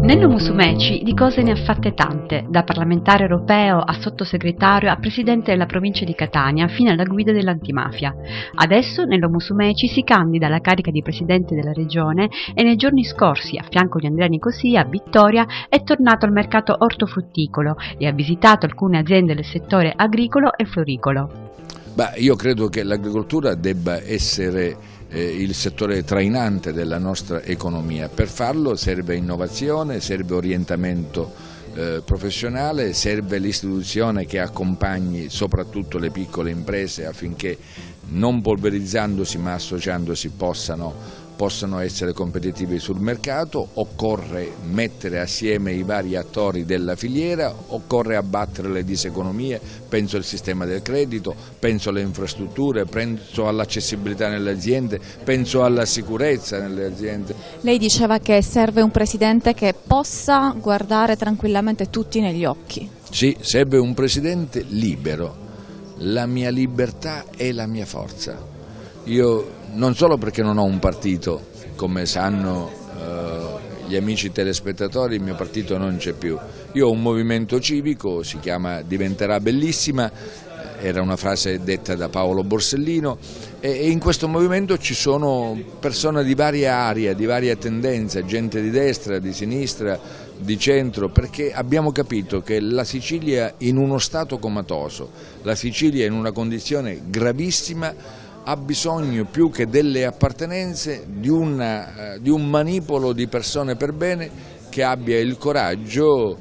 Nello Musumeci di cose ne ha fatte tante, da parlamentare europeo a sottosegretario a presidente della provincia di Catania fino alla guida dell'antimafia. Adesso nello Musumeci si candida alla carica di presidente della regione e nei giorni scorsi, a fianco di Andrea Nicosia, a Vittoria, è tornato al mercato ortofrutticolo e ha visitato alcune aziende del settore agricolo e floricolo. Io credo che l'agricoltura debba essere il settore trainante della nostra economia. Per farlo serve innovazione, serve orientamento professionale, serve l'istituzione che accompagni soprattutto le piccole imprese affinché non polverizzandosi ma associandosi possano essere competitivi sul mercato. Occorre mettere assieme i vari attori della filiera, occorre abbattere le diseconomie, penso al sistema del credito, penso alle infrastrutture, penso all'accessibilità nelle aziende, penso alla sicurezza nelle aziende. Lei diceva che serve un presidente che possa guardare tranquillamente tutti negli occhi. Sì, serve un presidente libero. La mia libertà è la mia forza. Io non solo perché non ho un partito, come sanno gli amici telespettatori, il mio partito non c'è più. Io ho un movimento civico, si chiama Diventerà Bellissima, era una frase detta da Paolo Borsellino, e in questo movimento ci sono persone di varia area, di varia tendenza, gente di destra, di sinistra, di centro, perché abbiamo capito che la Sicilia in uno stato comatoso, la Sicilia in una condizione gravissima, ha bisogno più che delle appartenenze di un manipolo di persone per bene che abbia il coraggio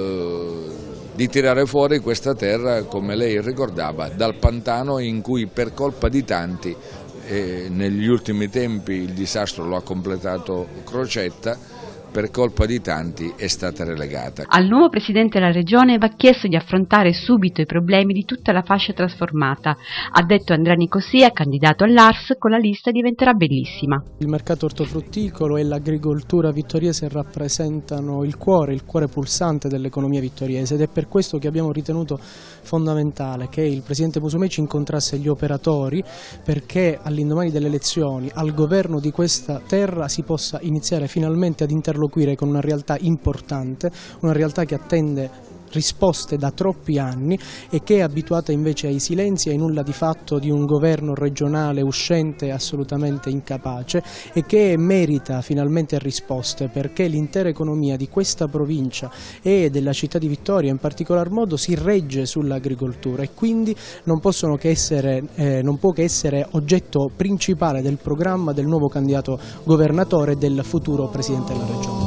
di tirare fuori questa terra, come lei ricordava, dal pantano in cui per colpa di tanti, negli ultimi tempi il disastro lo ha completato Crocetta, per colpa di tanti è stata relegata. Al nuovo presidente della regione va chiesto di affrontare subito i problemi di tutta la fascia trasformata. Ha detto Andrea Nicosia, candidato all'ARS, con la lista Diventerà Bellissima. Il mercato ortofrutticolo e l'agricoltura vittoriese rappresentano il cuore pulsante dell'economia vittoriese, ed è per questo che abbiamo ritenuto fondamentale che il presidente Musumeci incontrasse gli operatori, perché all'indomani delle elezioni al governo di questa terra si possa iniziare finalmente ad interloquire con una realtà importante, una realtà che attende risposte da troppi anni e che è abituata invece ai silenzi e ai nulla di fatto di un governo regionale uscente assolutamente incapace, e che merita finalmente risposte, perché l'intera economia di questa provincia e della città di Vittoria in particolar modo si regge sull'agricoltura, e quindi non può che essere oggetto principale del programma del nuovo candidato governatore e del futuro presidente della regione.